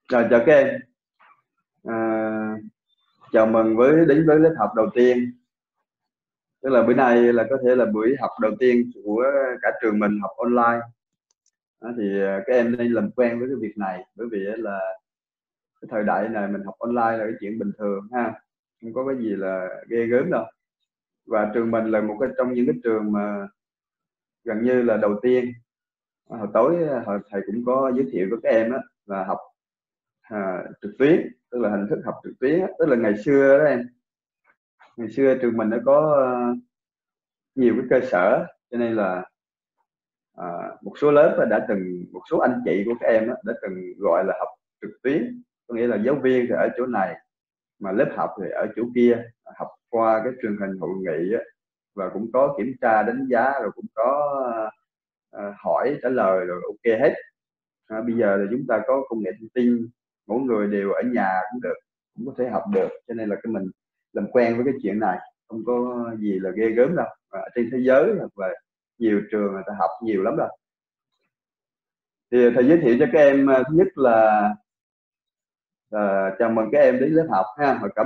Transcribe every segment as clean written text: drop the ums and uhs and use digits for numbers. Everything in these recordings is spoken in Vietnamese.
Rồi chào các em. À, chào mừng đến với lớp học đầu tiên. Tức là bữa nay là có thể là buổi học đầu tiên của cả trường mình học online. Đó, thì các em nên làm quen với cái việc này, bởi vì á là cái thời đại này mình học online là cái chuyện bình thường ha, không có cái gì là ghê gớm đâu. Và trường mình là một trong những cái trường mà gần như là đầu tiên. Hồi tối thầy cũng có giới thiệu với các em á là học trực tuyến, tức là hình thức học trực tuyến á. Tức là ngày xưa đó em, ngày xưa trường mình nó có nhiều cái cơ sở, cho nên là một số lớp một số anh chị của các em đã từng gọi là học trực tuyến, có nghĩa là giáo viên thì ở chỗ này mà lớp học thì ở chỗ kia, học qua cái truyền hình hội nghị á, và cũng có kiểm tra đánh giá, rồi cũng có hỏi trả lời rồi ok hết. Bây giờ là chúng ta có công nghệ thông tin, mỗi người đều ở nhà cũng được, cũng có thể học được, cho nên là cái mình làm quen với cái chuyện này, không có gì là ghê gớm đâu. Và trên thế giới hoặc là nhiều trường người ta học nhiều lắm rồi. Thì thầy giới thiệu cho các em, thứ nhất là chào mừng các em đến lớp học ha, và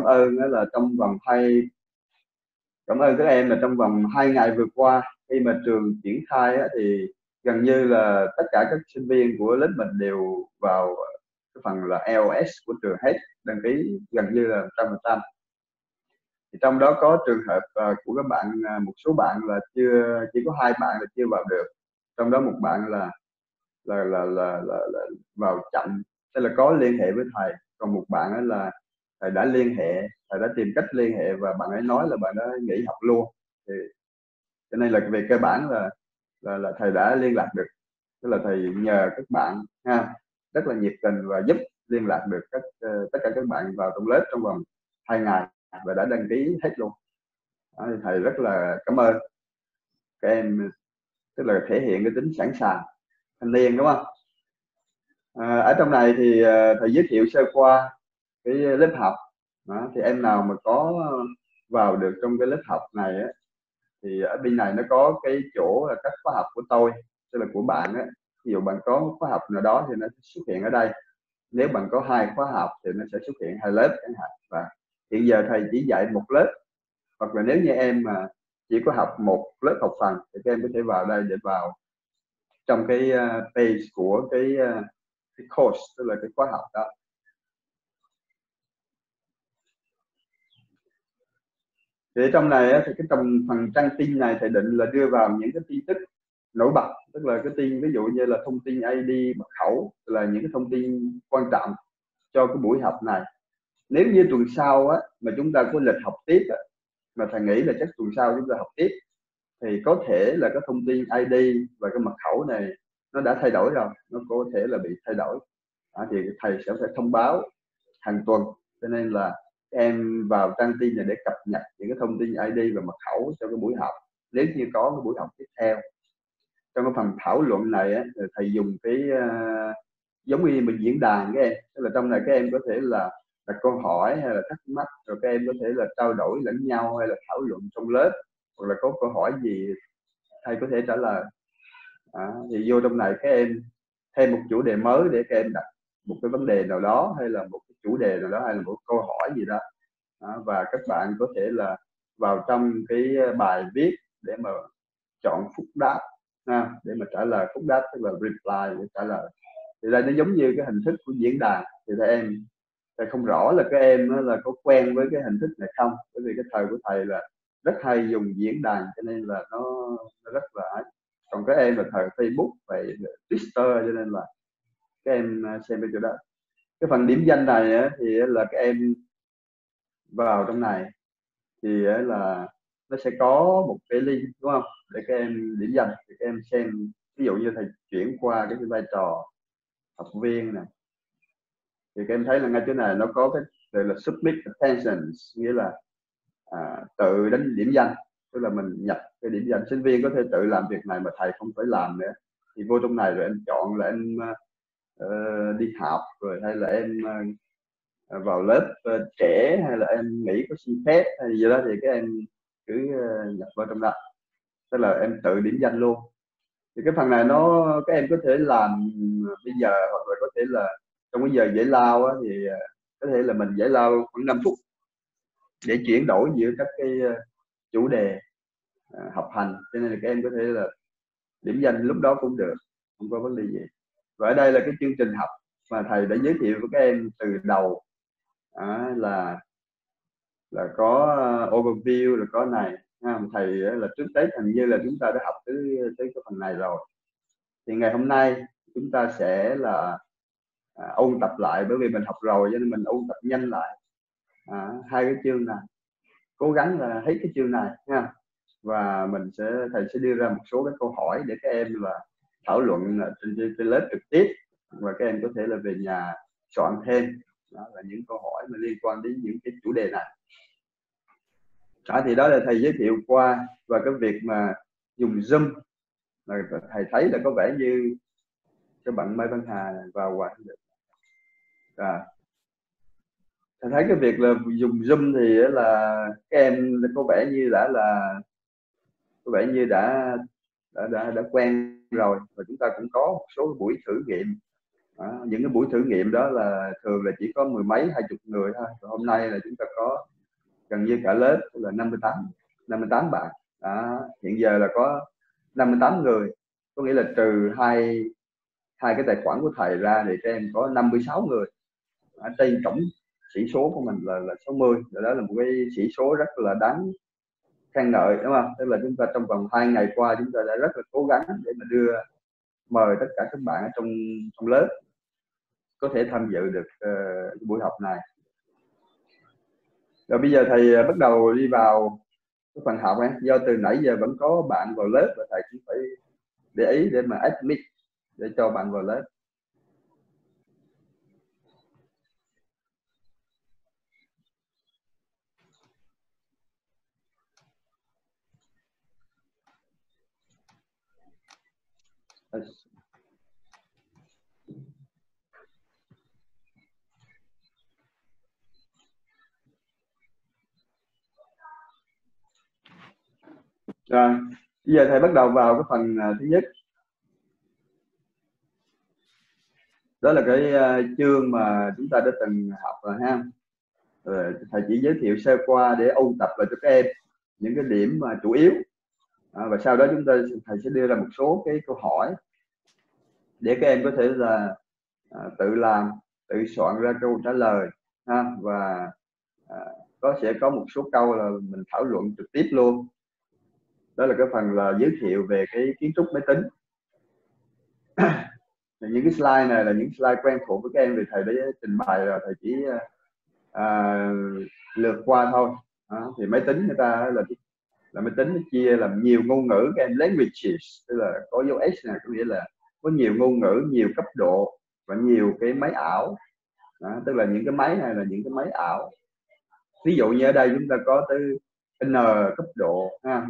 cảm ơn các em là trong vòng 2 ngày vừa qua, khi mà trường triển khai á, thì gần như là tất cả các sinh viên của lớp mình đều vào cái phần là LS của trường hết, đăng ký gần như là 100%. Thì trong đó có trường hợp của các bạn, một số bạn là chỉ có 2 bạn là chưa vào được, trong đó một bạn là vào chậm, tức là có liên hệ với thầy, còn một bạn ấy là thầy đã liên hệ, thầy đã tìm cách liên hệ và bạn ấy nói là bạn đã nghỉ học luôn. Thì cho nên là về cơ bản là thầy đã liên lạc được, tức là thầy nhờ các bạn ha, rất là nhiệt tình và giúp liên lạc được tất cả các bạn vào trong lớp trong vòng 2 ngày và đã đăng ký hết luôn. Đó, thì thầy rất là cảm ơn các em, tức là thể hiện cái tính sẵn sàng thanh niên, đúng không? Ở trong này thì thầy giới thiệu sơ qua cái lớp học. Đó, thì em nào mà có vào được trong cái lớp học này á, thì ở bên này nó có cái chỗ là các khóa học của tôi, tức là của bạn á. Ví dụ bạn có khóa học nào đó thì nó sẽ xuất hiện ở đây, nếu bạn có 2 khóa học thì nó sẽ xuất hiện 2 lớp chẳng hạn. Và hiện giờ thầy chỉ dạy một lớp, hoặc là nếu như em mà chỉ có học một lớp học phần thì các em có thể vào đây để vào trong cái page của cái course, tức là cái khóa học đó. Thì trong này á, thì trong phần trang tin này thầy định là đưa vào những cái tin tức nổi bật, tức là cái tin ví dụ như là thông tin ID mật khẩu, là những cái thông tin quan trọng cho cái buổi học này. Nếu như tuần sau á mà chúng ta có lịch học tiếp á, mà thầy nghĩ là chắc tuần sau chúng ta học tiếp, thì có thể là cái thông tin ID và cái mật khẩu này nó đã thay đổi rồi, nó có thể là bị thay đổi. Thì thầy sẽ phải thông báo hàng tuần, cho nên là em vào trang tin này để cập nhật những cái thông tin ID và mật khẩu cho cái buổi học, nếu như có cái buổi học tiếp theo. Trong cái phần thảo luận này á, thầy dùng giống như mình diễn đàn các em, tức là trong này các em có thể là đặt câu hỏi hay là thắc mắc, rồi các em có thể là trao đổi lẫn nhau hay là thảo luận trong lớp, hoặc là có câu hỏi gì thầy có thể trả lời. Thì vô trong này các em thêm một chủ đề mới để các em đặt một cái vấn đề nào đó, hay là một cái chủ đề nào đó, hay là một câu hỏi gì đó. Và các bạn có thể là vào trong cái bài viết để mà chọn phúc đáp, để mà trả lời phúc đáp, tức là reply để trả lời. Thì đây nó giống như cái hình thức của diễn đàn. Thì thầy không rõ là các em là có quen với cái hình thức này không, bởi vì cái thời của thầy là rất hay dùng diễn đàn, cho nên là nó rất là ấy. Còn các em là thời Facebook vậy, Twitter, cho nên là các em xem cái chỗ đó. Cái phần điểm danh này á, thì là các em vào trong này thì là nó sẽ có một cái link, đúng không, để các em điểm danh, thì các em xem. Ví dụ như thầy chuyển qua cái vai trò học viên này, thì các em thấy là ngay chỗ này nó có cái gọi là submit attention, nghĩa là tự đánh điểm danh, tức là mình nhập cái điểm danh. Sinh viên có thể tự làm việc này mà thầy không phải làm nữa. Thì vô trong này rồi em chọn là em đi học, rồi hay là em vào lớp trẻ, hay là em nghỉ có xin phép hay gì đó, thì các em cứ nhập vào trong đó, tức là em tự điểm danh luôn. Thì cái phần này các em có thể làm bây giờ, hoặc là có thể là trong cái giờ giải lao á, thì có thể là mình giải lao khoảng 5 phút để chuyển đổi giữa các cái chủ đề học hành, cho nên là các em có thể là điểm danh lúc đó cũng được, không có vấn đề gì. Và ở đây là cái chương trình học mà thầy đã giới thiệu với các em từ đầu, là có overview, là có này. Thầy là trước Tết hình như là chúng ta đã học tới cái phần này rồi, thì ngày hôm nay chúng ta sẽ là ôn tập lại, bởi vì mình học rồi cho nên mình ôn tập nhanh lại hai cái chương này, cố gắng là hết cái chương này nha. Và thầy sẽ đưa ra một số cái câu hỏi để các em là thảo luận trên lớp trực tiếp, và các em có thể là về nhà soạn thêm. Đó là những câu hỏi mà liên quan đến những cái chủ đề này. Thì đó là thầy giới thiệu qua. Và cái việc mà dùng Zoom là thầy thấy là có vẻ như các bạn Mai Văn Hà vào qua được. Thầy thấy cái việc là dùng Zoom thì là các em có vẻ như đã quen rồi, và chúng ta cũng có một số buổi thử nghiệm. Những cái buổi thử nghiệm đó là thường là chỉ có mười mấy 20 người thôi. Và hôm nay là chúng ta có gần như cả lớp là 58 bạn. Hiện giờ là có 58 người, có nghĩa là trừ hai cái tài khoản của thầy ra thì các em có 56 người. Trên tổng sĩ số của mình là 60. Đó là một cái sĩ số rất là đáng khen ngợi, đúng không? Tức là chúng ta trong vòng 2 ngày qua chúng ta đã rất là cố gắng để mà mời tất cả các bạn ở trong lớp có thể tham dự được buổi học này. Rồi bây giờ thầy bắt đầu đi vào cái phần học ấy. Do từ nãy giờ vẫn có bạn vào lớp và thầy cũng phải để ý để mà admit để cho bạn vào lớp. Rồi, bây giờ thầy bắt đầu vào cái phần thứ nhất. Đó là cái chương mà chúng ta đã từng học rồi ha. Rồi, thầy chỉ giới thiệu sơ qua để ôn tập lại cho các em những cái điểm mà chủ yếu. Và sau đó thầy sẽ đưa ra một số cái câu hỏi để các em có thể là tự làm, tự soạn ra câu trả lời ha. Và sẽ có một số câu là mình thảo luận trực tiếp luôn. Đó là cái phần là giới thiệu về cái kiến trúc máy tính. Những cái slide này là những slide quen thuộc với các em vì thầy đã trình bày rồi, thầy chỉ lượt qua thôi. Thì máy tính người ta là máy tính nó chia làm nhiều ngôn ngữ các em, languages, tức là có dấu S này, có nghĩa là có nhiều ngôn ngữ, nhiều cấp độ và nhiều cái máy ảo. Tức là những cái máy này là những cái máy ảo. Ví dụ như ở đây chúng ta có tới N cấp độ ha,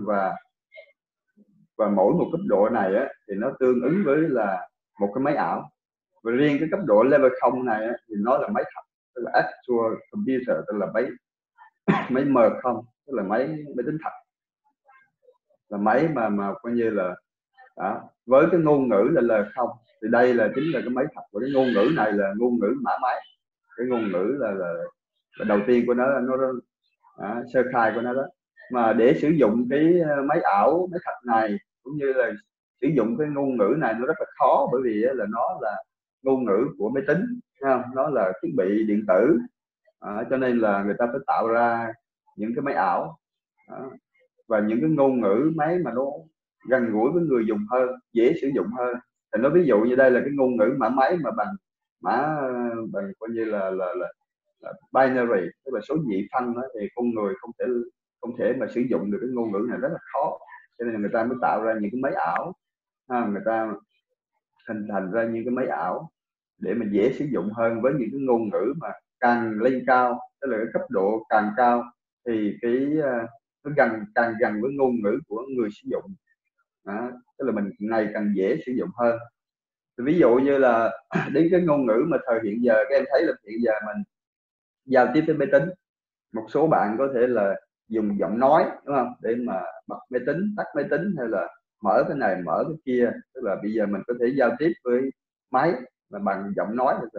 và mỗi một cấp độ này á, thì nó tương ứng với là một cái máy ảo. Và riêng cái cấp độ level 0 này á, thì nó là máy thật, tức là actual computer, tức là máy M0, tức là máy tính thật, là máy mà coi như là với cái ngôn ngữ là L0 thì đây là chính là cái máy thật. Và cái ngôn ngữ này là ngôn ngữ mã máy, cái ngôn ngữ là đầu tiên của nó sơ khai của nó đó. Mà để sử dụng cái máy ảo, máy thật này cũng như là sử dụng cái ngôn ngữ này nó rất là khó, bởi vì là nó là ngôn ngữ của máy tính, nó là thiết bị điện tử, cho nên là người ta phải tạo ra những cái máy ảo và những cái ngôn ngữ máy mà nó gần gũi với người dùng hơn, dễ sử dụng hơn. Thì nó ví dụ như đây là cái ngôn ngữ mã máy mà bằng coi như là binary, tức là số nhị phân đó, thì con người không thể mà sử dụng được cái ngôn ngữ này, rất là khó. Cho nên là người ta mới tạo ra những cái máy ảo, người ta hình thành ra những cái máy ảo để mà dễ sử dụng hơn với những cái ngôn ngữ mà càng lên cao, tức là cái cấp độ càng cao thì nó càng gần với ngôn ngữ của người sử dụng. Tức là mình ngày càng dễ sử dụng hơn. Ví dụ như là đến cái ngôn ngữ mà thời hiện giờ, các em thấy là hiện giờ mình giao tiếp với máy tính, một số bạn có thể là dùng giọng nói, đúng không, để mà bật máy tính, tắt máy tính, hay là mở cái này mở cái kia. Tức là bây giờ mình có thể giao tiếp với máy là bằng giọng nói được rồi.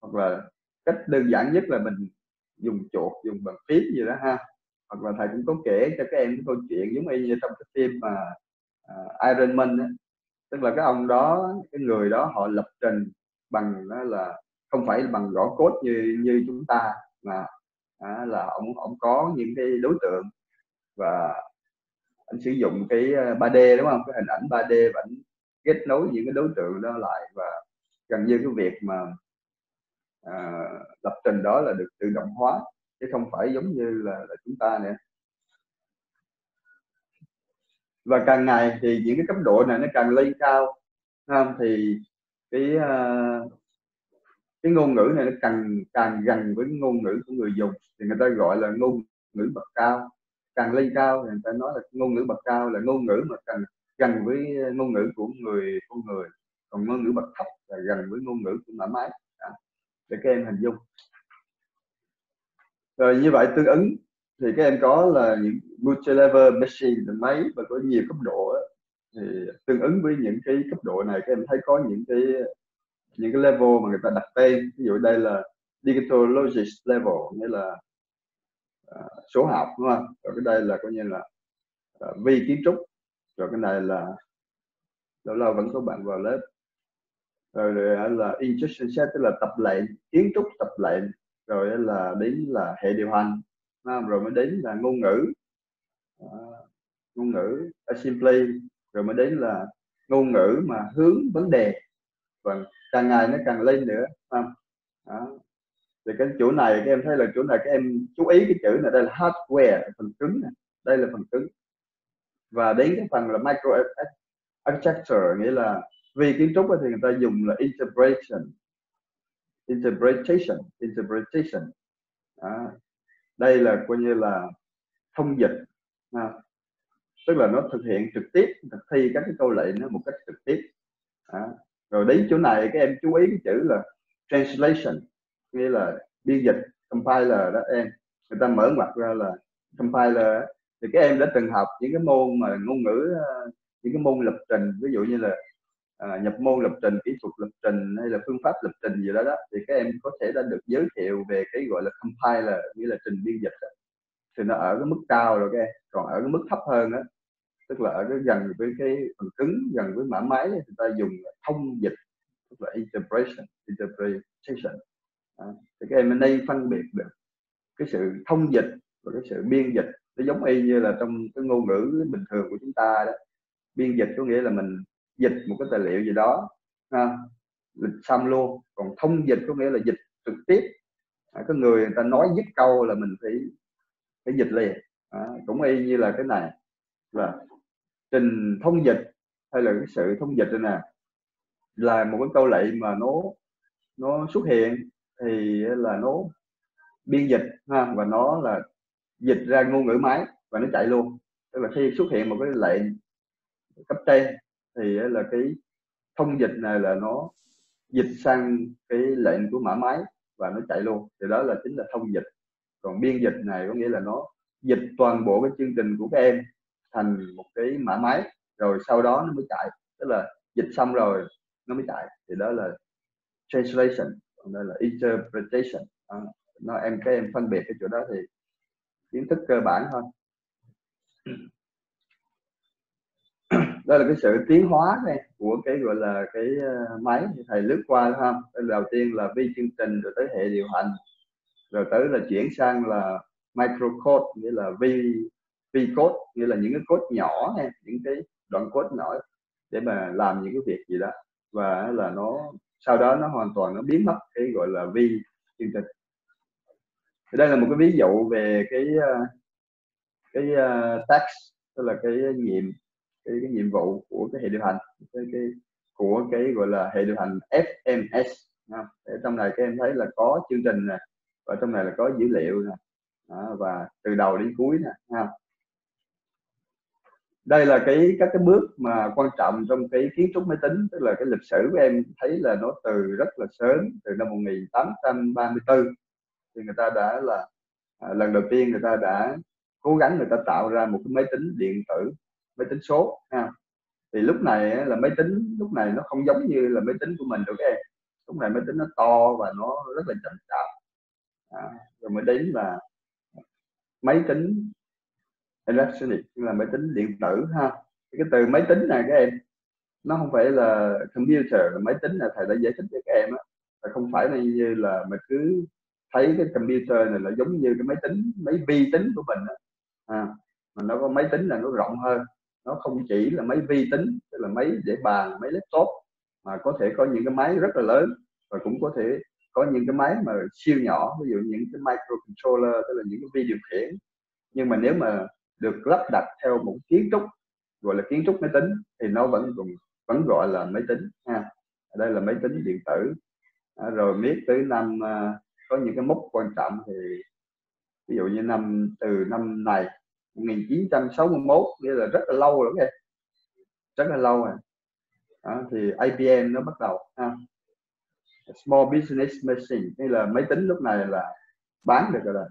hoặc là cách đơn giản nhất là mình dùng chuột, dùng bàn phím gì đó ha. Hoặc là thầy cũng có kể cho các em cái câu chuyện giống như trong cái phim mà Iron Man á, tức là cái ông đó, cái người đó họ lập trình bằng đó là không phải bằng gõ code như chúng ta, mà là ông có những cái đối tượng và anh sử dụng cái 3D đúng không, cái hình ảnh 3D và anh kết nối những cái đối tượng đó lại, và gần như cái việc mà lập trình đó là được tự động hóa chứ không phải giống như là chúng ta nữa. Và càng ngày thì những cái cấp độ này nó càng lên cao, thì cái ngôn ngữ này nó càng gần với ngôn ngữ của người dùng thì người ta gọi là ngôn ngữ bậc cao. Càng lên cao thì người ta nói là ngôn ngữ bậc cao là ngôn ngữ mà càng gần với ngôn ngữ của con người, còn ngôn ngữ bậc thấp là gần với ngôn ngữ của mã máy, để các em hình dung. Rồi như vậy tương ứng thì các em có là những multi-level machine là máy và có nhiều cấp độ đó. Thì tương ứng với những cái cấp độ này các em thấy có những cái level mà người ta đặt tên, ví dụ đây là digital logic level, nghĩa là số học đúng không, rồi cái đây là coi như là vi kiến trúc, rồi cái này là lâu lâu vẫn có bạn vào lớp, rồi là instruction set tức là tập lệnh, kiến trúc tập lệnh, rồi là đến là hệ điều hành, rồi mới đến là ngôn ngữ assembly, rồi mới đến là ngôn ngữ mà hướng vấn đề, và càng ngày nó càng lên nữa. Đó. Thì cái chỗ này các em thấy là chỗ này các em chú ý cái chữ này, đây là hardware, phần cứng này. Đây là phần cứng, và đến cái phần là micro architecture, nghĩa là vì kiến trúc thì người ta dùng là interpretation. Đó. Đây là coi như là thông dịch, tức là nó thực hiện trực tiếp, thực thi các cái câu lệnh nó một cách trực tiếp. Rồi đến chỗ này các em chú ý cái chữ là translation, nghĩa là biên dịch, compiler đó em. Người ta mở ngoặc ra là compiler. Thì các em đã từng học những cái môn mà ngôn ngữ, những cái môn lập trình, ví dụ như là nhập môn lập trình, kỹ thuật lập trình hay là phương pháp lập trình gì đó thì các em có thể đã được giới thiệu về cái gọi là compiler, nghĩa là trình biên dịch. Thì nó ở cái mức cao rồi các em, còn ở cái mức thấp hơn đó, tức là ở cái gần với cái phần cứng, gần với mã máy thì người ta dùng thông dịch, tức là interpretation. Thì các em nên phân biệt được cái sự thông dịch và cái sự biên dịch. Nó giống y như là trong cái ngôn ngữ bình thường của chúng ta đó, biên dịch có nghĩa là mình dịch một cái tài liệu gì đó dịch xong luôn, còn thông dịch có nghĩa là dịch trực tiếp. Có người ta nói dứt câu là mình phải dịch liền. Cũng y như là cái này là trình thông dịch, hay là cái sự thông dịch đây nè, là một cái câu lệnh mà nó xuất hiện thì là nó biên dịch và nó là dịch ra ngôn ngữ máy và nó chạy luôn. Tức là khi xuất hiện một cái lệnh cấp trên thì là cái thông dịch này là nó dịch sang cái lệnh của mã máy và nó chạy luôn, thì đó là chính là thông dịch. Còn biên dịch này có nghĩa là nó dịch toàn bộ cái chương trình của các em thành một cái mã máy, rồi sau đó nó mới chạy, tức là dịch xong rồi nó mới chạy, thì đó là translation, còn đây là interpretation. Các em phân biệt cái chỗ đó thì kiến thức cơ bản thôi. Đó là cái sự tiến hóa này của cái gọi là cái máy. Thầy lướt qua không? Đầu tiên là vi chương trình, rồi tới hệ điều hành, rồi tới là chuyển sang là microcode, nghĩa là vi code, nghĩa là những cái code nhỏ hay những cái đoạn code nhỏ để mà làm những cái việc gì đó, và là nó sau đó nó hoàn toàn nó biến mất cái gọi là vi chương trình. Thì đây là một cái ví dụ về cái task, tức là cái nhiệm vụ của cái hệ điều hành, của cái gọi là hệ điều hành FMS. Ở trong này các em thấy là có chương trình nè, và trong này là có dữ liệu nè, và từ đầu đến cuối nè. Đây là các cái bước mà quan trọng trong cái kiến trúc máy tính, tức là cái lịch sử của em thấy là nó từ rất là sớm, từ năm 1834 thì người ta đã là lần đầu tiên người ta đã cố gắng người ta tạo ra một cái máy tính điện tử, máy tính số. Thì lúc này là máy tính lúc này nó không giống như là máy tính của mình đâu các em. lúc này máy tính nó to và nó rất là chậm chạp. Rồi mới đến là máy tính electronic, là máy tính điện tử ha. Cái từ máy tính này các em, nó không phải là computer, là máy tính là thầy đã giải thích cho các em á, không phải là như là mình cứ thấy cái computer này là giống như cái máy tính, máy vi tính của mình á. Mà nó có máy tính là nó rộng hơn, nó không chỉ là máy vi tính, tức là máy để bàn, máy laptop, mà có thể có những cái máy rất là lớn, và cũng có thể có những cái máy mà siêu nhỏ, ví dụ những cái microcontroller, tức là những cái vi điều khiển. Nhưng mà nếu mà được lắp đặt theo một kiến trúc gọi là kiến trúc máy tính thì nó vẫn gọi là máy tính ha. Ở đây là máy tính điện tử. Rồi biết tới năm có những cái mốc quan trọng thì ví dụ như từ năm này 1961, nghĩa là rất là lâu rồi, rất là lâu rồi. Thì IBM nó bắt đầu Small Business Machine, nghĩa là máy tính lúc này là bán được rồi.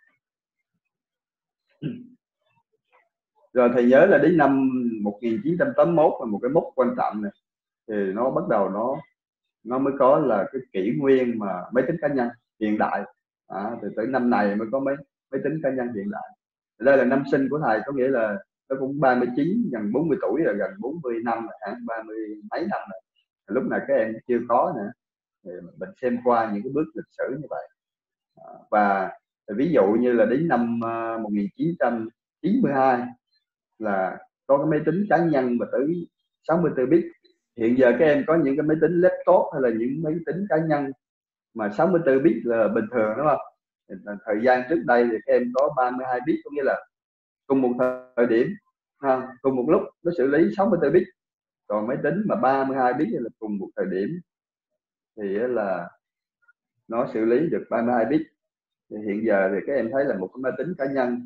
Rồi thầy nhớ là đến năm 1981 là một cái mốc quan trọng này, thì nó bắt đầu nó mới có là cái kỷ nguyên mà máy tính cá nhân hiện đại. Thì tới năm này mới có máy tính cá nhân hiện đại. Đây là năm sinh của thầy, có nghĩa là nó cũng 39, gần 40 tuổi rồi, gần 40 năm rồi, 30 mấy năm rồi. Lúc này các em chưa có nữa, thì mình xem qua những cái bước lịch sử như vậy. Và ví dụ như là đến năm 1992 là có cái máy tính cá nhân mà tới 64 bit. Hiện giờ các em có những cái máy tính laptop hay là những máy tính cá nhân mà 64 bit là bình thường, đúng không? Thời gian trước đây thì các em có 32 bit, có nghĩa là cùng một thời điểm cùng một lúc nó xử lý 64 bit. Còn máy tính mà 32 bit là cùng một thời điểm thì là nó xử lý được 32 bit. Thì hiện giờ thì các em thấy là một cái máy tính cá nhân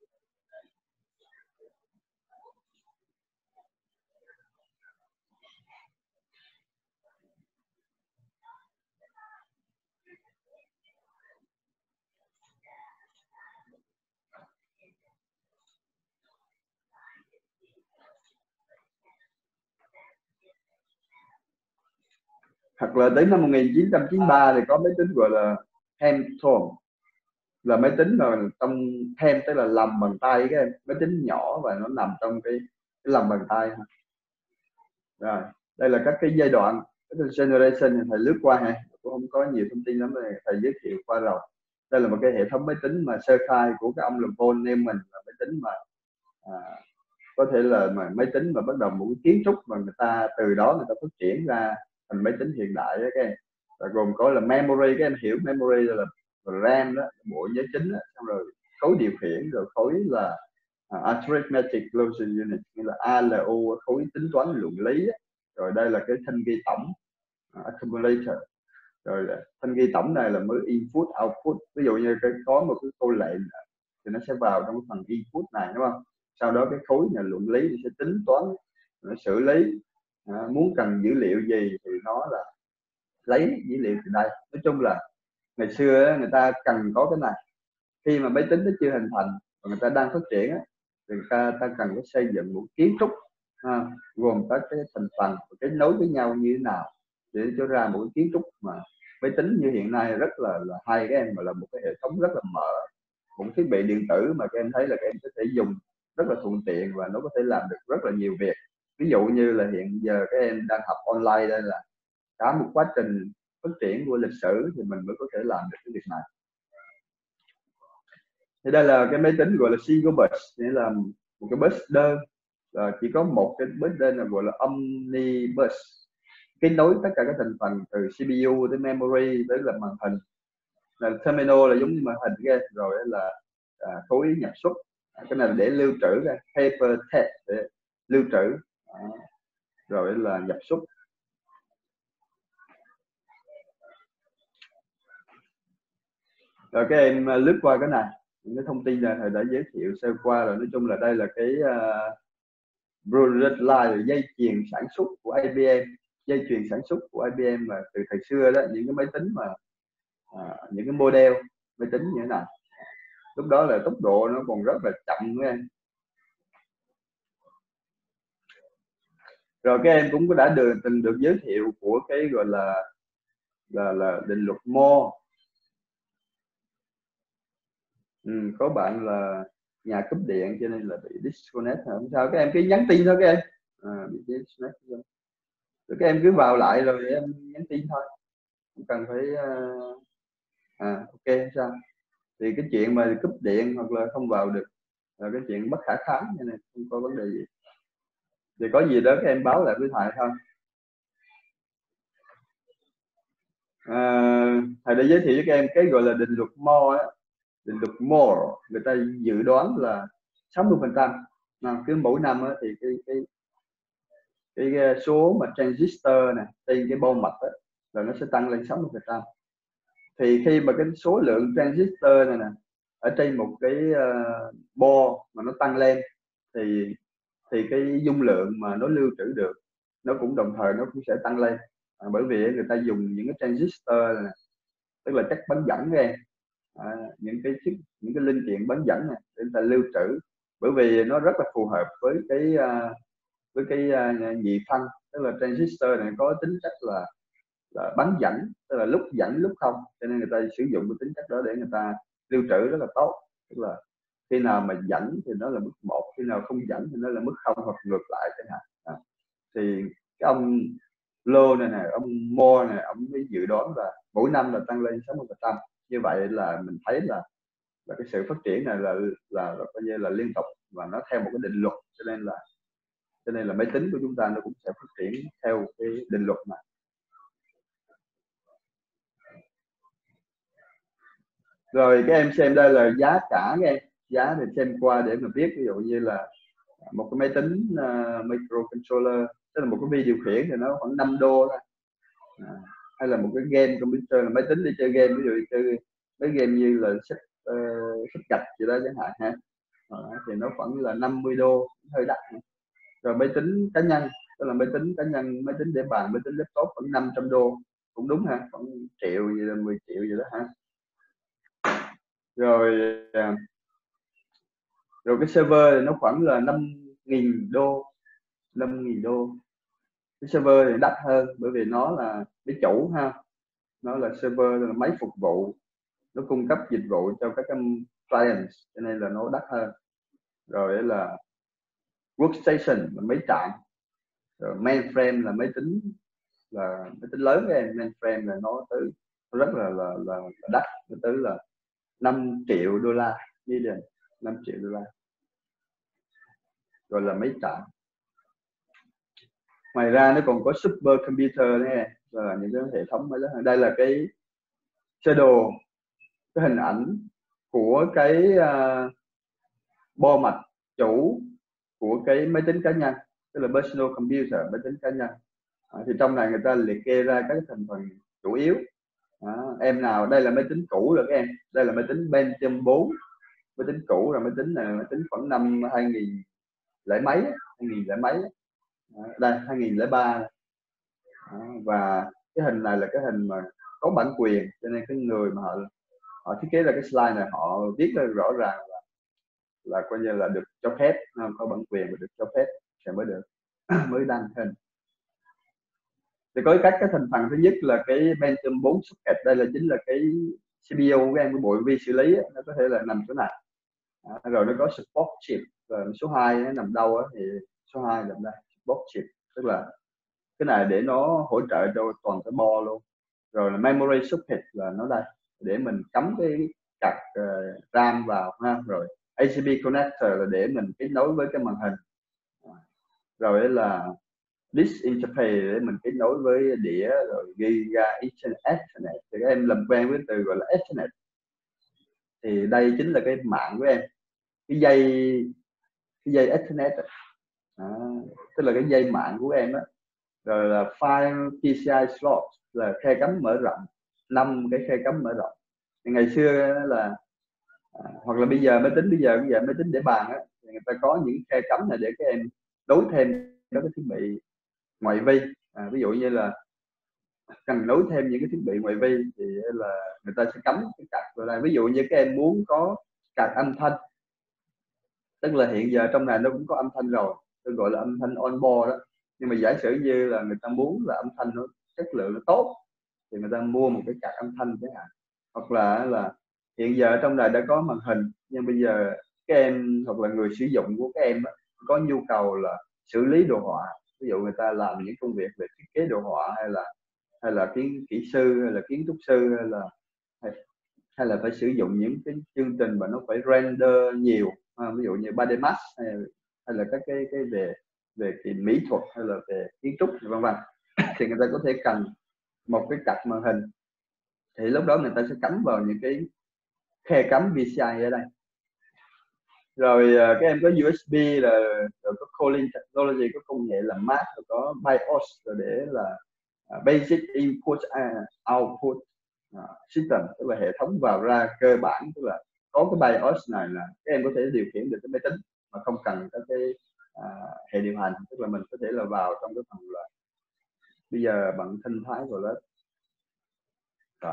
hoặc là đến năm 1993 thì có máy tính gọi là handphone, là máy tính mà trong hand tức là làm bằng tay, cái máy tính nhỏ và nó nằm trong cái lòng bàn tay. Rồi đây là các cái giai đoạn, cái generation thầy lướt qua ha, cũng không có nhiều thông tin lắm, thầy giới thiệu qua rồi. Đây là một cái hệ thống máy tính mà sơ khai của cái ông Paul Newman, là máy tính mà có thể là máy tính mà bắt đầu một cái kiến trúc mà người ta từ đó người ta phát triển ra thành máy tính hiện đại đó các em. Và gồm có là memory, các em hiểu memory là RAM đó, bộ nhớ chính đó, xong rồi khối điều khiển, rồi khối là arithmetic logic unit, như là ALU, khối tính toán luận lý đó. Rồi đây là cái thanh ghi tổng accumulator. Rồi thanh ghi tổng này là mới input output, ví dụ như có một cái câu lệnh thì nó sẽ vào trong phần input này, đúng không? Sau đó cái khối nhà luận lý sẽ tính toán, nó xử lý, muốn cần dữ liệu gì thì nó là lấy dữ liệu từ đây. Nói chung là ngày xưa người ta cần có cái này, khi mà máy tính nó chưa hình thành và người ta đang phát triển thì người ta cần phải xây dựng một kiến trúc gồm các cái thành phần kết nối với nhau như thế nào để cho ra một cái kiến trúc mà máy tính như hiện nay rất là hay các em, mà là một cái hệ thống rất là mở, một thiết bị điện tử mà các em thấy là các em có thể dùng rất là thuận tiện và nó có thể làm được rất là nhiều việc. Ví dụ như là hiện giờ các em đang học online, đây là cả một quá trình phát triển của lịch sử thì mình mới có thể làm được cái việc này. Thì đây là cái máy tính gọi là single bus, nghĩa là một cái bus đơn, chỉ có một cái bus đơn là gọi là omnibus, kết nối tất cả các thành phần từ CPU tới memory tới là màn hình, là terminal là giống như màn hình kia, rồi là khối nhập xuất, cái này là để lưu trữ cái paper tape để lưu trữ, rồi là nhập xuất. Rồi các em lướt qua cái này, những cái thông tin này thầy đã giới thiệu sơ qua rồi. Nói chung là đây là cái product line, dây chuyền sản xuất của IBM, dây chuyền sản xuất của IBM mà từ thời xưa đó, những cái máy tính mà những cái model máy tính như thế này, lúc đó là tốc độ nó còn rất là chậm nữa em. Rồi các em cũng đã từng được giới thiệu của cái gọi là là định luật Moore. Có bạn là nhà cúp điện cho nên là bị disconnect, không sao, các em cứ nhắn tin thôi các em. Bị disconnect rồi các em cứ vào lại rồi em nhắn tin thôi, không cần phải ok, sao thì cái chuyện mà cúp điện hoặc là không vào được là cái chuyện bất khả kháng, cho nên không có vấn đề gì. Thì có gì đó các em báo lại với thầy thôi. Thầy đã giới thiệu với các em cái gọi là định luật Moore á. Định luật Moore người ta dự đoán là 60%, cứ mỗi năm á, thì cái số mà transistor này trên cái bo mạch á, là nó sẽ tăng lên 60%. Thì khi mà cái số lượng transistor này nè ở trên một cái bo mà nó tăng lên thì cái dung lượng mà nó lưu trữ được nó cũng đồng thời nó cũng sẽ tăng lên. Bởi vì người ta dùng những cái transistor này, tức là chất bán dẫn các em, những cái linh kiện bán dẫn này để người ta lưu trữ, bởi vì nó rất là phù hợp với cái nhị phân, tức là transistor này có tính chất là bán dẫn, tức là lúc dẫn lúc không, cho nên người ta sử dụng cái tính chất đó để người ta lưu trữ rất là tốt. Tức là khi nào mà dẫn thì nó là mức 1, khi nào không dẫn thì nó là mức 0 hoặc ngược lại chẳng hạn. Thì cái ông Lô này nè, ông Moore này, ông mới dự đoán là mỗi năm là tăng lên 60%. Như vậy là mình thấy là cái sự phát triển này là coi như là liên tục và nó theo một cái định luật, cho nên là máy tính của chúng ta nó cũng sẽ phát triển theo cái định luật này. Rồi các em xem đây là giá cả các em, giá thì xem qua để mà biết, ví dụ như là một cái máy tính microcontroller, tức là một cái vi điều khiển thì nó khoảng $5 thôi. Hay là một cái game computer, là máy tính để chơi game, ví dụ chơi mấy game như là xích gạch gì đó chẳng hạn ha, thì nó khoảng là $50, hơi đắt. Rồi máy tính cá nhân, tức là máy tính cá nhân, máy tính để bàn, máy tính laptop khoảng $500, cũng đúng ha, khoảng triệu gì là 10 triệu gì đó ha. Rồi rồi cái server thì nó khoảng là $5.000, $5.000. Cái server thì đắt hơn bởi vì nó là cái chủ ha, nó là server, là máy phục vụ, nó cung cấp dịch vụ cho các client, cho nên là nó đắt hơn. Rồi là workstation là máy chạm, rồi mainframe là máy tính lớn của em. Mainframe là nó tới rất là đắt, nó tới là $5 triệu, million, $5 triệu. Rồi là máy chạm. Ngoài ra nó còn có super computer này, là những cái hệ thống mới lớn. Đây là cái sơ đồ, cái hình ảnh của cái bo mạch chủ của cái máy tính cá nhân, tức là personal computer, máy tính cá nhân. Thì trong này người ta liệt kê ra các thành phần chủ yếu. Em nào đây là máy tính cũ rồi các em, đây là máy tính Pentium 4, máy tính cũ, rồi máy tính này máy tính khoảng năm 2000 lẻ mấy, 2000 lẻ mấy. Đây 2003. Và cái hình này là cái hình mà có bản quyền, cho nên cái người mà họ thiết kế ra cái slide này họ viết ra rõ ràng là coi như là được cho phép, có bản quyền và được cho phép thì mới được mới đăng hình. Thì có các cái thành phần, thứ nhất là cái Pentium 4 socket, đây là chính là cái CPU của em, cái bộ vi xử lý nó có thể là nằm chỗ này. Rồi nó có support chip, rồi số 2 nó nằm đâu thì số 2 nằm đây, support chip, tức là cái này để nó hỗ trợ cho toàn cái bo luôn. Rồi là memory socket là nó đây để mình cắm cái card RAM vào ha. Rồi ACB connector là để mình kết nối với cái màn hình. Rồi là disk interface để mình kết nối với đĩa, rồi ghi ra Ethernet. Thì các em làm quen với từ gọi là Ethernet, thì đây chính là cái mạng của em, cái dây Ethernet tức là cái dây mạng của em đó. Rồi là file PCI slot là khe cắm mở rộng, 5 cái khe cắm mở rộng. Thì ngày xưa là hoặc là bây giờ máy tính máy tính để bàn á, thì người ta có những khe cắm này để các em nối thêm các cái thiết bị ngoại vi. Ví dụ như là cần nối thêm những cái thiết bị ngoại vi thì là người ta sẽ cắm cái card vào đây. Ví dụ như các em muốn có card âm thanh, tức là hiện giờ trong này nó cũng có âm thanh rồi, tôi gọi là âm thanh on board đó. Nhưng mà giả sử như là người ta muốn là âm thanh nó chất lượng nó tốt, thì người ta mua một cái card âm thanh chẳng hạn, hoặc là hiện giờ trong này đã có màn hình, nhưng bây giờ các em hoặc là người sử dụng của các em có nhu cầu là xử lý đồ họa, ví dụ người ta làm những công việc về thiết kế đồ họa, hay là kỹ sư, hay là kiến trúc sư, hay là phải sử dụng những cái chương trình mà nó phải render nhiều, ví dụ như 3D Max hay là các cái về mỹ thuật hay là về kiến trúc vân vân, thì người ta có thể cần một cái card màn hình, thì lúc đó người ta sẽ cắm vào những cái khe cắm PCI ở đây, rồi các em có USB, rồi có calling technology, có công nghệ là MAC, rồi có BIOS, rồi để là basic input output system, tức là hệ thống vào ra cơ bản, tức là có cái BIOS này là các em có thể điều khiển được cái máy tính mà không cần các cái hệ điều hành, tức là mình có thể là vào trong cái phần là bây giờ bằng sinh thái vào lớp rồi.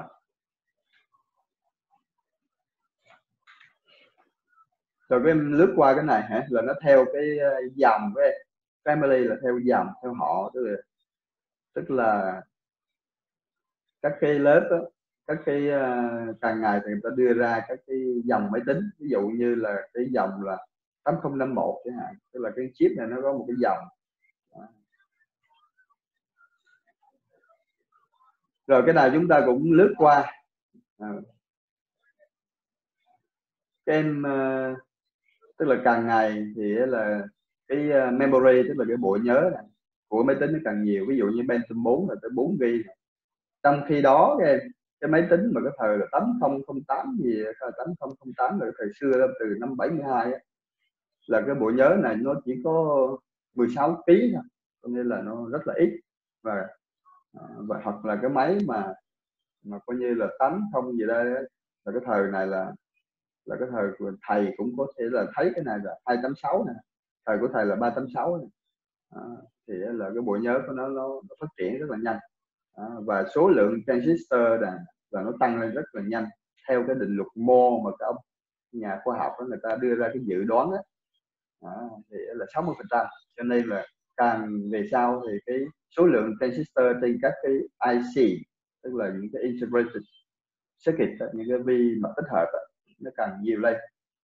Rồi cái em lướt qua cái này hả, là nó theo cái dòng, cái family là theo dòng theo họ, tức là các cái lớp đó, các cái càng ngày thì người ta đưa ra các cái dòng máy tính, ví dụ như là cái dòng là 8051 chẳng hạn, tức là cái chip này nó có một cái dòng. Rồi cái này chúng ta cũng lướt qua. Cái em tức là càng ngày thì là cái memory, tức là cái bộ nhớ này của máy tính nó càng nhiều, ví dụ như Pentium 4 là tới 4 GB. Trong khi đó cái máy tính mà cái thời là 8008 gì, 8008 là cái thời xưa từ năm 72 á, là cái bộ nhớ này nó chỉ có 16 kg thôi, cho nên là nó rất là ít. Và hoặc là cái máy mà coi như là 80 gì đây ấy, là cái thời này là cái thời của thầy cũng có thể là thấy cái này là 286 này, thời của thầy là 386 này. Thì là cái bộ nhớ của nó phát triển rất là nhanh. Và số lượng transistor là nó tăng lên rất là nhanh theo cái định luật Moore mà các ông nhà khoa học đó người ta đưa ra cái dự đoán đó. Thì là 60%, cho nên là càng về sau thì cái số lượng transistor trên các cái IC, tức là những cái integrated circuit, những cái vi mà tích hợp nó càng nhiều lên.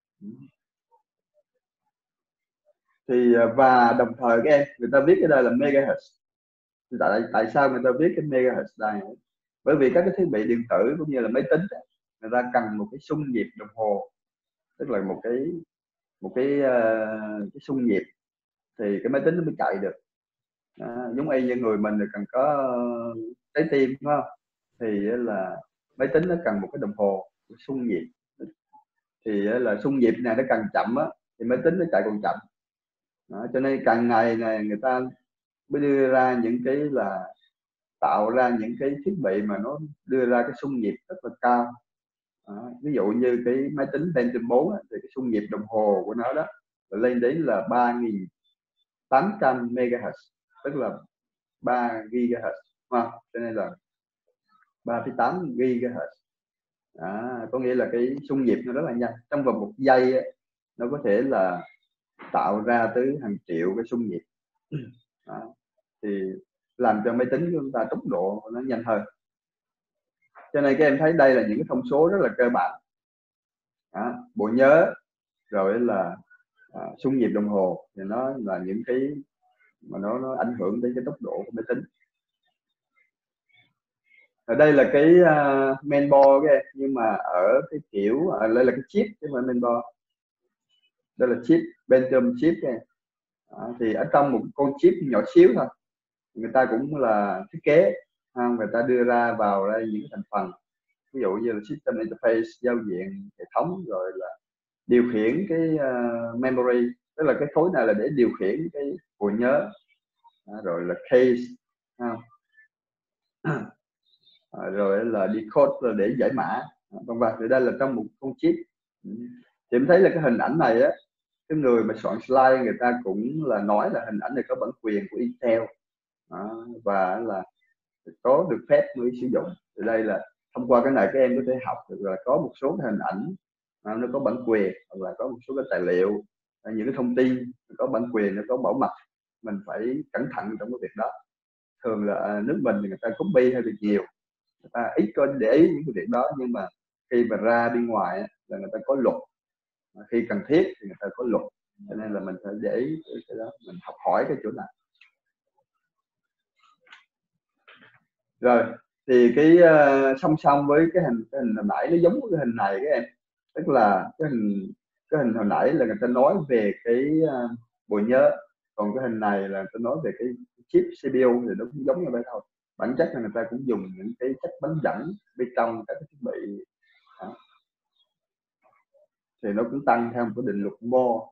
Thì và đồng thời các em, người ta viết cái đây là megahertz. Tại sao người ta viết cái megahertz đây? Bởi vì các cái thiết bị điện tử cũng như là máy tính người ta cần một cái xung nhịp đồng hồ, tức là một cái xung nhịp thì cái máy tính nó mới chạy được. Giống như người mình thì cần có trái tim, đúng không? Thì là máy tính nó cần một cái đồng hồ xung nhịp, thì là xung nhịp này nó càng chậm á thì máy tính nó chạy còn chậm. Cho nên càng ngày này người ta mới đưa ra những cái là tạo ra những cái thiết bị mà nó đưa ra cái xung nhịp rất là cao. Ví dụ như cái máy tính Pentium 4 thì cái xung nhịp đồng hồ của nó đó là lên đến là 3800 MHz, tức là 3 GHz, cho nên là 3,8 GHz. Có nghĩa là cái xung nhịp nó rất là nhanh, trong vòng 1 giây ấy, nó có thể là tạo ra tới hàng triệu cái xung nhịp. Thì làm cho máy tính của chúng ta tốc độ nó nhanh hơn. Cho nên các em thấy đây là những cái thông số rất là cơ bản. Bộ nhớ, rồi là xung nhịp đồng hồ, thì nó là những cái mà nó ảnh hưởng đến cái tốc độ của máy tính. Ở đây là cái mainboard các em, nhưng mà ở cái kiểu đây là cái chip chứ không phải mainboard. Đây là chip Pentium chip các em. Thì ở trong một con chip nhỏ xíu thôi, người ta cũng là thiết kế, người ta đưa ra vào đây những thành phần, ví dụ như là system interface, giao diện hệ thống, rồi là điều khiển cái memory, tức là cái khối này là để điều khiển cái bộ nhớ, rồi là case, rồi là decode là để giải mã, vân vân. Thì đây là trong một con chip. Thì em thấy là cái hình ảnh này á, cái người mà soạn slide người ta cũng là nói là hình ảnh này có bản quyền của Intel, và là có được phép mới sử dụng. Thì đây là thông qua cái này các em có thể học được là có một số cái hình ảnh nó có bản quyền, hoặc là có một số cái tài liệu, những cái thông tin có bản quyền, nó có bảo mật, mình phải cẩn thận trong cái việc đó. Thường là nước mình thì người ta copy hơi bị nhiều, người ta ít có để ý những cái việc đó, nhưng mà khi mà ra bên ngoài là người ta có luật, khi cần thiết thì người ta có luật, cho nên là mình phải để ý cái đó, mình học hỏi cái chỗ này. Rồi thì cái song song với cái hình hồi nãy, nó giống với cái hình này các em, tức là cái hình hồi nãy là người ta nói về cái bộ nhớ, còn cái hình này là người ta nói về cái chip CPU, thì nó cũng giống như vậy thôi. Bản chất là người ta cũng dùng những cái chất bán dẫn bên trong các cái thiết bị đó. Thì nó cũng tăng theo một cái định luật Moore.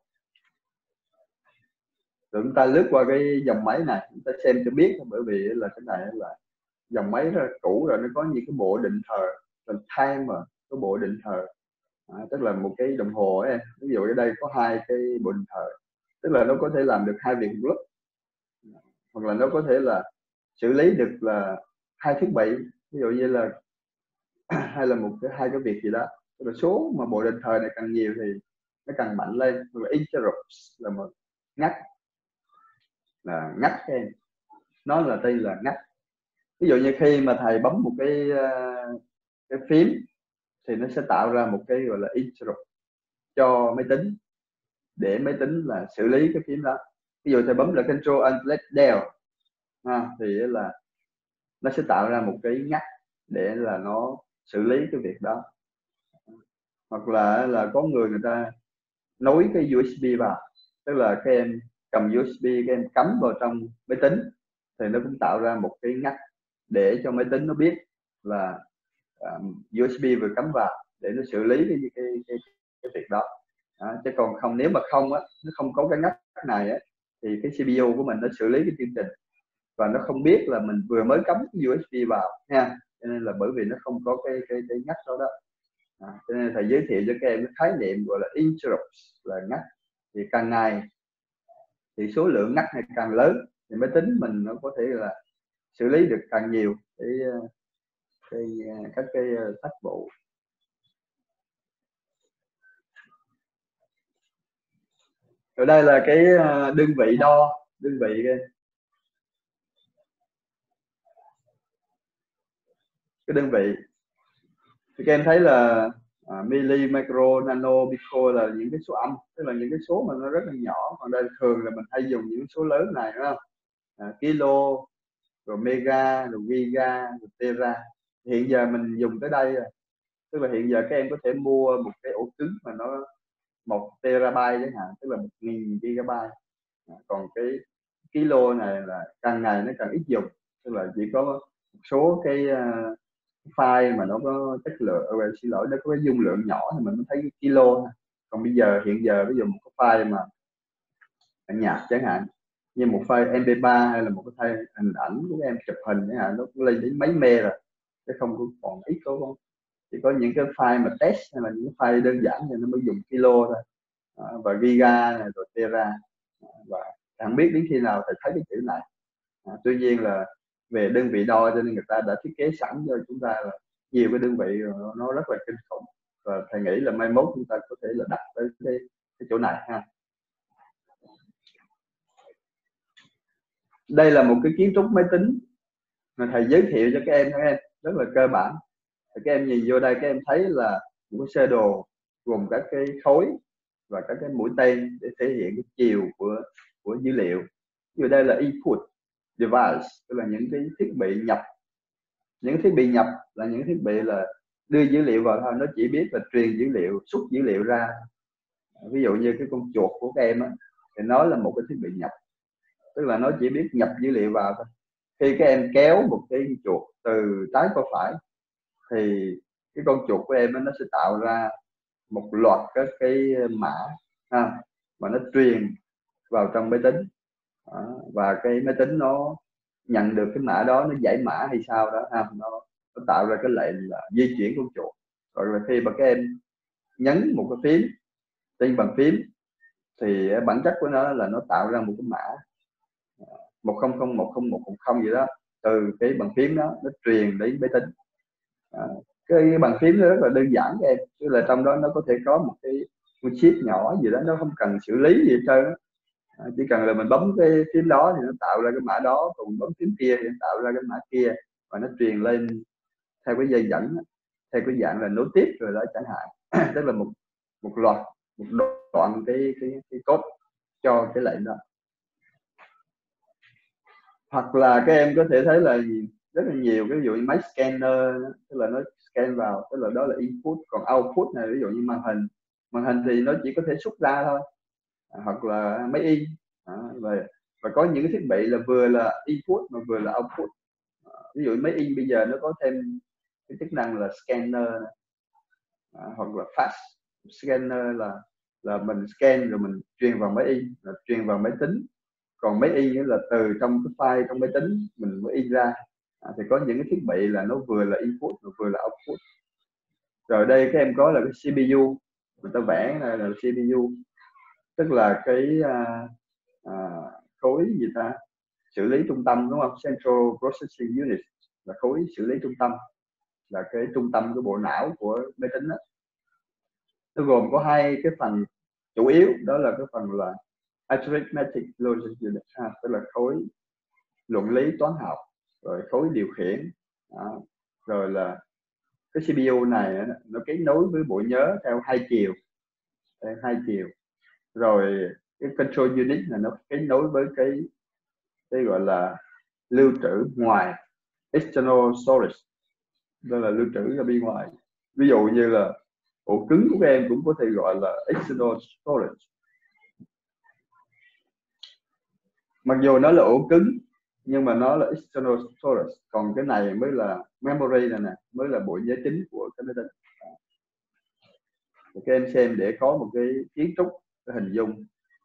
Rồi chúng ta lướt qua cái dòng máy này, chúng ta xem cho biết, bởi vì là cái này là dòng máy rất là cũ rồi, nó có những cái bộ định thời, là timer, có bộ định thời, tức là một cái đồng hồ ấy. Ví dụ ở đây có hai cái bộ định thời, tức là nó có thể làm được hai việc một lúc, hoặc là nó có thể là xử lý được là hai thiết bị, ví dụ như là hay là hai cái việc gì đó. Tức là số mà bộ định thời này càng nhiều thì nó càng mạnh lên, hoặc là interrupts là một ngắt, là ngắt cái nó là tên là ngắt. Ví dụ như khi mà thầy bấm một cái phím thì nó sẽ tạo ra một cái gọi là interrupt cho máy tính, để máy tính là xử lý cái phím đó. Ví dụ thầy bấm là Control Alt Del thì là nó sẽ tạo ra một cái ngắt để là nó xử lý cái việc đó. Hoặc là có người ta nối cái USB vào, tức là các em cầm USB, các em cắm vào trong máy tính thì nó cũng tạo ra một cái ngắt để cho máy tính nó biết là USB vừa cắm vào, để nó xử lý cái việc đó. Chứ còn không, nếu mà không á, nó không có cái ngắt này á, thì cái CPU của mình nó xử lý cái chương trình và nó không biết là mình vừa mới cắm cái USB vào nha, cho nên là bởi vì nó không có cái ngắt đó đó. Cho nên thầy giới thiệu cho các em cái khái niệm gọi là interrupts, là ngắt. Thì càng ngày thì số lượng ngắt này càng lớn thì máy tính mình nó có thể là xử lý được càng nhiều các cái tác vụ. Ở đây là cái đơn vị đo, đơn vị cái đơn vị thì các em thấy là milli, micro, nano, pico là những cái số âm, tức là những cái số mà nó rất là nhỏ. Còn đây thường là mình hay dùng những số lớn này, đúng không? Kilo, rồi mega, rồi giga, rồi tera. Hiện giờ mình dùng tới đây, tức là hiện giờ các em có thể mua một cái ổ cứng mà nó 1 terabyte chẳng hạn, tức là 1000 gigabyte. Còn cái kilo này là càng ngày nó càng ít dùng, tức là chỉ có một số cái file mà nó có chất lượng, xin lỗi, nó có cái dung lượng nhỏ thì mình mới thấy cái kilo thôi. Còn bây giờ, hiện giờ ví dụ một cái file mà nhạc chẳng hạn, như một file MP3 hay là một cái file hình ảnh của em chụp hình chẳng hạn, nó cũng lên đến mấy mê rồi, chứ không còn ít, chỉ có những cái file mà test hay là những cái file đơn giản thì nó mới dùng kilo thôi. Và giga này, rồi tera. Và chẳng biết đến khi nào thầy thấy cái chữ này. Tuy nhiên là về đơn vị đo, cho nên người ta đã thiết kế sẵn cho chúng ta là nhiều cái đơn vị nó rất là kinh khủng, và thầy nghĩ là mai mốt chúng ta có thể là đặt tới cái chỗ này ha. Đây là một cái kiến trúc máy tính mà thầy giới thiệu cho các em rất là cơ bản. Thì các em nhìn vô đây, các em thấy là một cái sơ đồ gồm các cái khối và các cái mũi tên để thể hiện cái chiều của dữ liệu. Như đây là input device, tức là những cái thiết bị nhập. Những thiết bị nhập là những thiết bị là đưa dữ liệu vào thôi, nó chỉ biết là truyền dữ liệu, xuất dữ liệu ra. Ví dụ như cái con chuột của các em á, thì nó là một cái thiết bị nhập, tức là nó chỉ biết nhập dữ liệu vào thôi. Khi các em kéo một cái chuột từ trái qua phải thì cái con chuột của em nó sẽ tạo ra một loạt các cái mã mà nó truyền vào trong máy tính. Và cái máy tính nó nhận được cái mã đó, nó giải mã hay sao đó nó tạo ra cái lệnh là di chuyển con chuột. Rồi là khi mà các em nhấn một cái phím trên bàn phím thì bản chất của nó là nó tạo ra một cái mã 100101110 gì đó, từ cái bàn phím đó nó truyền đến máy tính. Cái bàn phím nó rất là đơn giản các em, tức là trong đó nó có thể có một cái chip nhỏ gì đó, nó không cần xử lý gì hết trơn. Chỉ cần là mình bấm cái phím đó thì nó tạo ra cái mã đó, còn bấm phím kia thì nó tạo ra cái mã kia, và nó truyền lên theo cái dây dẫn, theo cái dạng là nối tiếp rồi đó chẳng hạn. Tức là một loạt, một đoạn cái code cho cái lệnh đó. Hoặc là các em có thể thấy là rất là nhiều cái ví dụ như máy scanner, tức là nó scan vào, tức là đó là input, còn output này ví dụ như màn hình thì nó chỉ có thể xuất ra thôi, hoặc là máy in. Và có những cái thiết bị là vừa là input mà vừa là output. Ví dụ máy in bây giờ nó có thêm cái chức năng là scanner, hoặc là fax scanner, là mình scan rồi mình truyền vào máy in, là truyền vào máy tính. Còn máy in là từ trong cái file trong máy tính mình mới in ra. Thì có những cái thiết bị là nó vừa là input và vừa là output. Rồi đây các em có là cái CPU, người ta vẽ là CPU, tức là cái khối gì ta, xử lý trung tâm, đúng không? Central Processing Unit là khối xử lý trung tâm, là cái trung tâm của bộ não của máy tính đó. Nó gồm có hai cái phần chủ yếu, đó là cái phần là Arithmetic Logic Unit, tức là khối luận lý toán học, rồi khối điều khiển. Rồi là cái CPU này nó kết nối với bộ nhớ theo hai chiều. Rồi cái control unit này nó kết nối với cái gọi là lưu trữ ngoài, external storage, đó là lưu trữ ra bên ngoài. Ví dụ như là ổ cứng của các em cũng có thể gọi là external storage, mặc dù nó là ổ cứng nhưng mà nó là external storage. Còn cái này mới là memory này nè, mới là bộ nhớ chính của cái máy tính. Các em xem để có một cái kiến trúc, cái hình dung.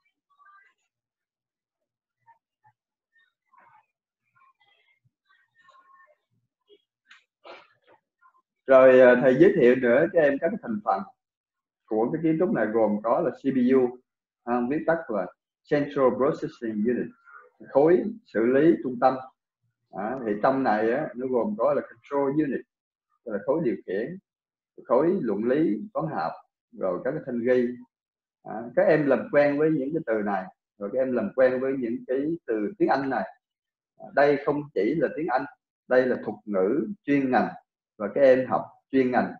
Rồi thầy giới thiệu nữa cho em các cái thành phần của cái kiến trúc này, gồm có là CPU, viết tắt là Central Processing Unit, khối xử lý trung tâm. Thì trong này nó gồm có là Control Unit, là khối điều khiển, khối luận lý toán học, rồi các cái thanh ghi. Các em làm quen với những cái từ này, rồi các em làm quen với những cái từ tiếng Anh này. Đây không chỉ là tiếng Anh, đây là thuật ngữ chuyên ngành, và các em học chuyên ngành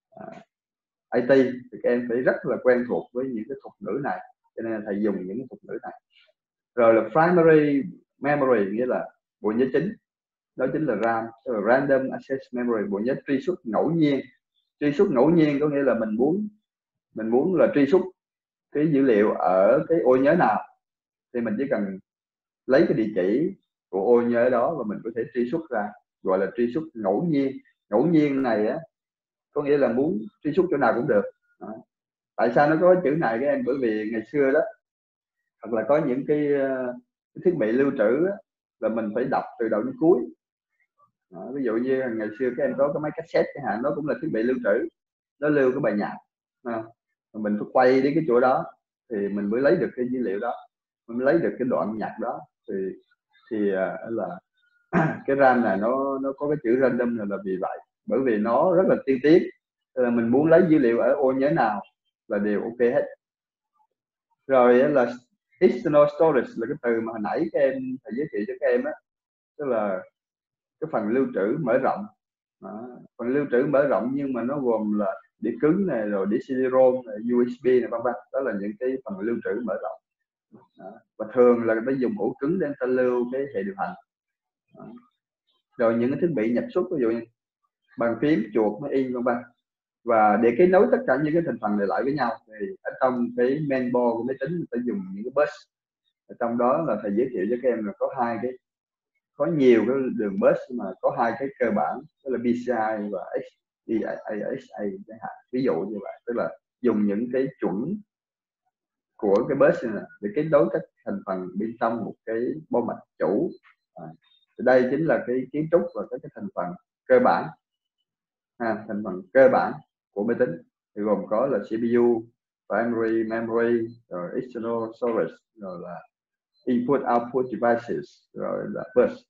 IT thì các em phải rất là quen thuộc với những cái thuật ngữ này, cho nên là thầy dùng những thuật ngữ này. Rồi là primary memory, nghĩa là bộ nhớ chính, đó chính là RAM, tức là random access memory, bộ nhớ truy xuất ngẫu nhiên. Truy xuất ngẫu nhiên có nghĩa là mình muốn là truy xuất cái dữ liệu ở cái ô nhớ nào thì mình chỉ cần lấy cái địa chỉ của ô nhớ đó và mình có thể truy xuất ra, gọi là truy xuất ngẫu nhiên. Ngẫu nhiên này có nghĩa là muốn truy xuất chỗ nào cũng được. Tại sao nó có chữ này các em? Bởi vì ngày xưa đó, hoặc là có những cái thiết bị lưu trữ là mình phải đọc từ đầu đến cuối. Ví dụ như ngày xưa các em có cái máy cassette chẳng hạn, nó cũng là thiết bị lưu trữ, nó lưu cái bài nhạc. Mình phải quay đến cái chỗ đó thì mình mới lấy được cái dữ liệu đó, mình mới lấy được cái đoạn nhạc đó. Thì là cái RAM này nó có cái chữ random là vì vậy, bởi vì nó rất là tiên tiến, là mình muốn lấy dữ liệu ở ô nhớ nào là đều ok hết. Rồi là external storage là cái từ mà hồi nãy các em thầy giới thiệu cho các em tức là cái phần lưu trữ mở rộng. Phần lưu trữ mở rộng nhưng mà nó gồm là đĩa cứng này, rồi đĩa CD-ROM này, USB này, vân vân. Đó là những cái phần lưu trữ mở rộng. Và thường là người ta dùng ổ cứng để người ta lưu cái hệ điều hành. Rồi những cái thiết bị nhập xuất, ví dụ như bàn phím, chuột, máy in, vân vân. Và để kết nối tất cả những cái thành phần này lại với nhau thì ở trong cái mainboard của máy tính người ta dùng những cái bus. Ở trong đó là thầy giới thiệu cho các em là có nhiều cái đường bus, mà có hai cái cơ bản, đó là PCI và XDSA chẳng hạn, ví dụ như vậy. Tức là dùng những cái chuẩn của cái bus này để kết nối các thành phần bên trong một cái bo mạch chủ. Đây chính là cái kiến trúc và các cái thành phần cơ bản, thành phần cơ bản của máy tính, thì gồm có là CPU, primary memory, rồi external storage, rồi là input output devices, rồi là bus.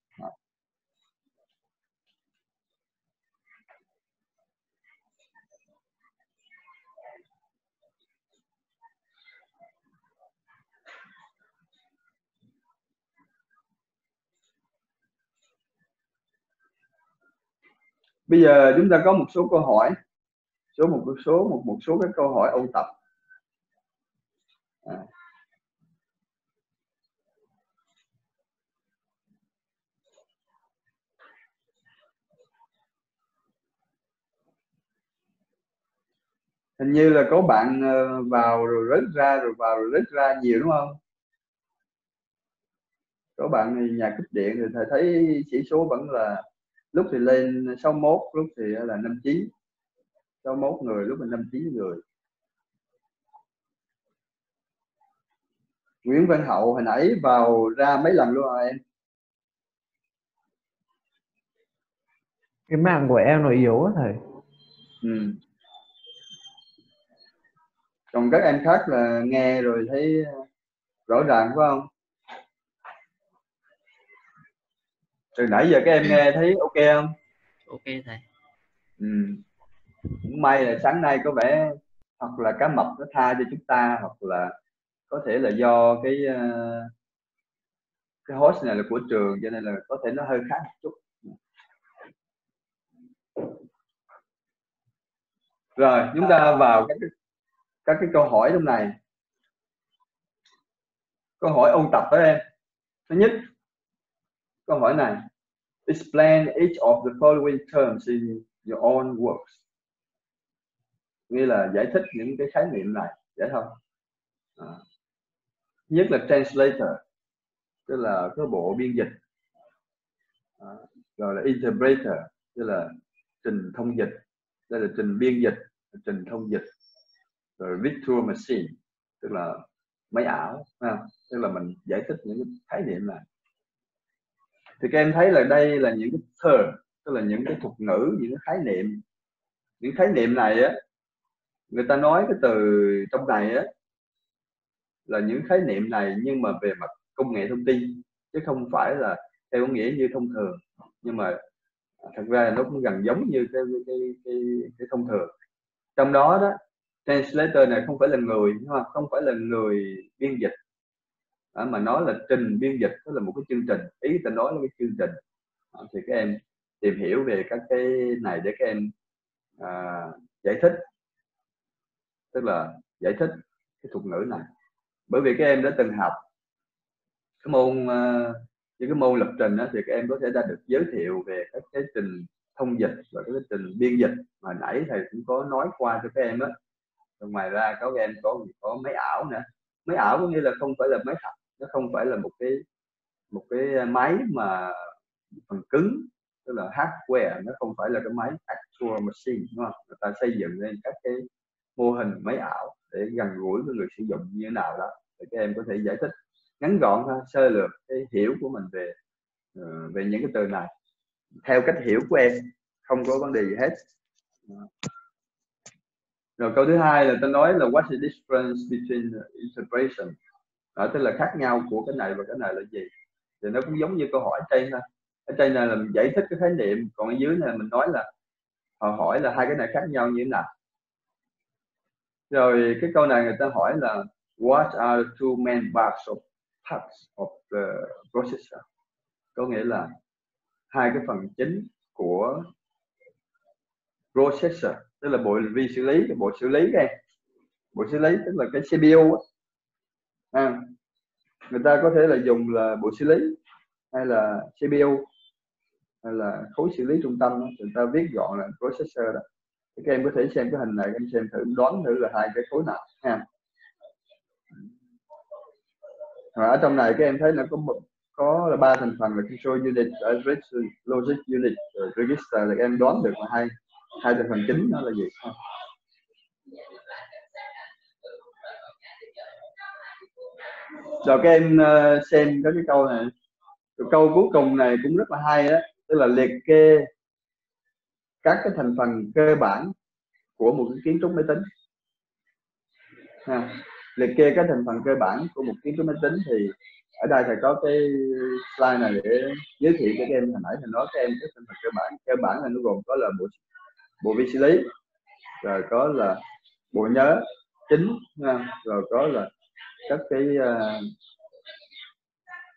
Bây giờ chúng ta có một số câu hỏi, một số các câu hỏi ôn tập. Hình như là có bạn vào rồi rớt ra, rồi vào rồi rớt ra nhiều đúng không? Có bạn thì nhà kích điện thì thầy thấy chỉ số vẫn là lúc thì lên 61, lúc thì là 59, 61 người, lúc là 59 người. Nguyễn Văn Hậu hồi nãy vào ra mấy lần luôn rồi em? Cái mạng của em nó yếu á thầy. Ừ. Còn các em khác là nghe rồi thấy rõ ràng phải không? Từ nãy giờ các em nghe thấy ok không? Ok thầy. Ừ. Cũng may là sáng nay có vẻ hoặc là cá mập nó tha cho chúng ta, hoặc là có thể là do cái host này là của trường cho nên là có thể nó hơi khác một chút. Rồi chúng ta vào các cái câu hỏi trong này. Câu hỏi ôn tập đó em. Thứ nhất, câu hỏi này: explain each of the following terms in your own words. Nghĩa là giải thích những cái khái niệm này, dễ không? Nhất là translator, tức là cái bộ biên dịch. Rồi là interpreter, tức là trình thông dịch. Đây là trình biên dịch, trình thông dịch. Rồi virtual machine, tức là máy ảo, tức là mình giải thích những cái khái niệm này. Thì các em thấy là đây là những cái term, tức là những cái thuật ngữ, những cái khái niệm. Những khái niệm này á, người ta nói cái từ trong này á là những khái niệm này nhưng mà về mặt công nghệ thông tin, chứ không phải là theo nghĩa như thông thường. Nhưng mà thật ra nó cũng gần giống như cái thông thường. Trong đó đó, translator này không phải là người, không phải là người biên dịch, mà nó là trình biên dịch, tức là một cái chương trình. Ý ta nói là cái chương trình. Thì các em tìm hiểu về các cái này để các em giải thích, tức là giải thích cái thuật ngữ này. Bởi vì các em đã từng học cái môn như cái môn lập trình đó, thì các em có thể đã được giới thiệu về các cái trình thông dịch và cái trình biên dịch mà nãy thầy cũng có nói qua cho các em đó. Rồi ngoài ra các em có máy ảo nữa. Máy ảo có nghĩa là không phải là máy thật, nó không phải là một cái máy mà phần cứng, tức là hardware, nó không phải là cái máy actual machine, đúng không? Người ta xây dựng lên các cái mô hình máy ảo để gần gũi với người sử dụng như thế nào đó, để các em có thể giải thích ngắn gọn thôi, sơ lược cái hiểu của mình về những cái từ này theo cách hiểu của em, không có vấn đề gì hết. Rồi câu thứ hai là tôi nói là what's the difference between interpretation, tức là khác nhau của cái này và cái này là gì. Thì nó cũng giống như câu hỏi trên thôi. Ở trên này là mình giải thích cái khái niệm, còn ở dưới này mình nói là họ hỏi là hai cái này khác nhau như thế nào. Rồi cái câu này người ta hỏi là what are the two main parts of the processor, có nghĩa là hai cái phần chính của processor, tức là bộ vi xử lý, cái bộ xử lý đây, bộ xử lý tức là cái CPU á. Người ta có thể là dùng là bộ xử lý hay là CPU hay là khối xử lý trung tâm đó. Người ta viết gọn là processor đó. Thì các em có thể xem cái hình này, các em xem thử, đoán thử là hai cái khối nào ha. Rồi ở trong này các em thấy là có là ba thành phần là control unit, logic unit, rồi register, là các em đoán được là hai thành phần chính nó là gì không? Rồi các em xem các cái câu này. Rồi câu cuối cùng này cũng rất là hay đó, tức là liệt kê các cái thành phần cơ bản của một cái kiến trúc máy tính. Liệt kê các thành phần cơ bản của một kiến trúc máy tính. Thì ở đây thầy có cái slide này để giới thiệu cho các em. Hồi nãy thầy nói các em cái thành phần cơ bản là nó gồm có là bộ vi xử lý, rồi có là bộ nhớ chính, rồi có là các cái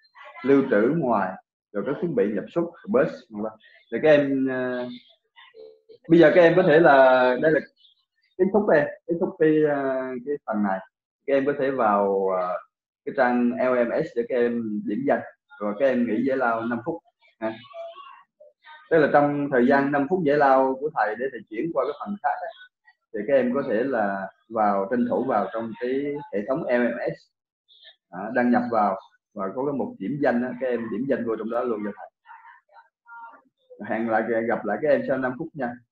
lưu trữ ngoài, rồi các thiết bị nhập xuất, bus. Thì các em Bây giờ các em có thể là đây là kết thúc cái phần này, các em có thể vào cái trang LMS để các em điểm danh, rồi các em nghỉ giải lao 5 phút ha. Tức là trong thời gian 5 phút giải lao của thầy để thầy chuyển qua cái phần khác ấy, thì các em có thể là tranh thủ vào trong cái hệ thống LMS, đăng nhập vào và có cái mục điểm danh đó, các em điểm danh vô trong đó luôn cho thầy. Hẹn gặp lại các em sau 5 phút nha.